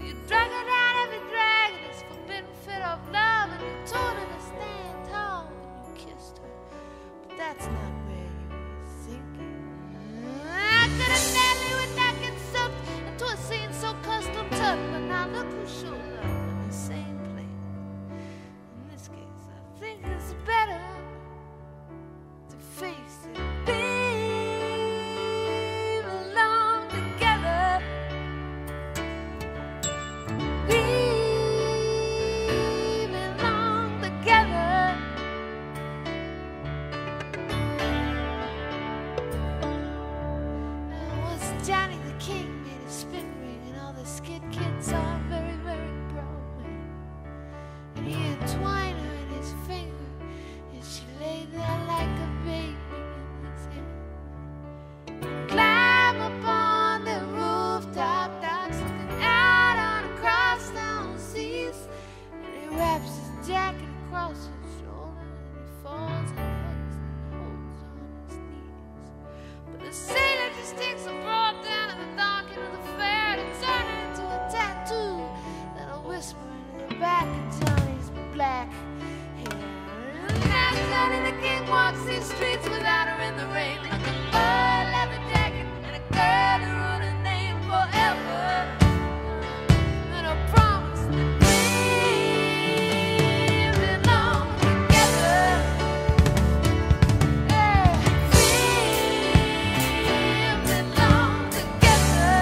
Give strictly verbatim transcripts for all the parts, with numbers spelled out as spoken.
You drag her down every dragon, this forbidden fit of love, and you told her to stand tall when you kissed her. But that's not where you were thinking. I could have sadly went back and sucked into a scene so custom tucked, but now look who shows up in the same place. In this case, I think it's better to face it. We belong together. We belong together. Now, once Johnny the King made a spin ring, and all the skid kids are very, very Broadway. And he entwined her in his finger, and she lay there like a baby in his hand. Climb upon the rooftop docks, looking out on across down seas. And he wraps his jacket across his shoulder, and he falls and hugs and holds on his knees. But the sailor just takes a broad down in the dark into the fair, and turn it into a tattoo that'll whisper into the back of Johnny's black hair. And now Johnny the King walks these streets without her in the rain, like a fur leather jacket and a girl who wrote her name forever, and a promise that we belong together. Yeah, we belong together.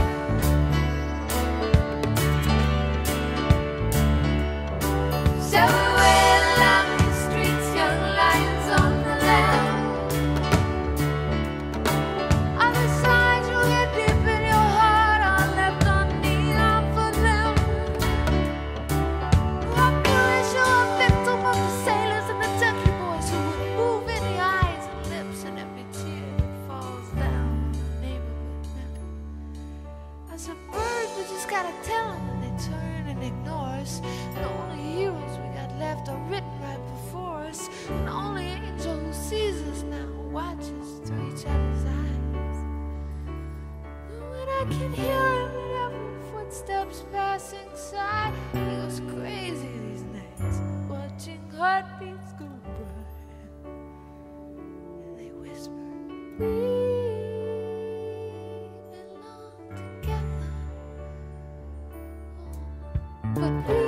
So away along the streets, young lions on the land. Other sides you'll get deep in your heart, are left on neon for them. What do you show a victim of the sailors and the turkey boys who would move any eyes and lips and every tear that falls down in the neighborhood now? As a bird, we just gotta tell them when they turn and ignore us. The only heroes we got left are written right before us. And the only angel who sees us now watches through each other's eyes. And when I can hear him in every footsteps passing by, he goes crazy these nights, watching heartbeats go by. And they whisper, we belong together. Oh, but we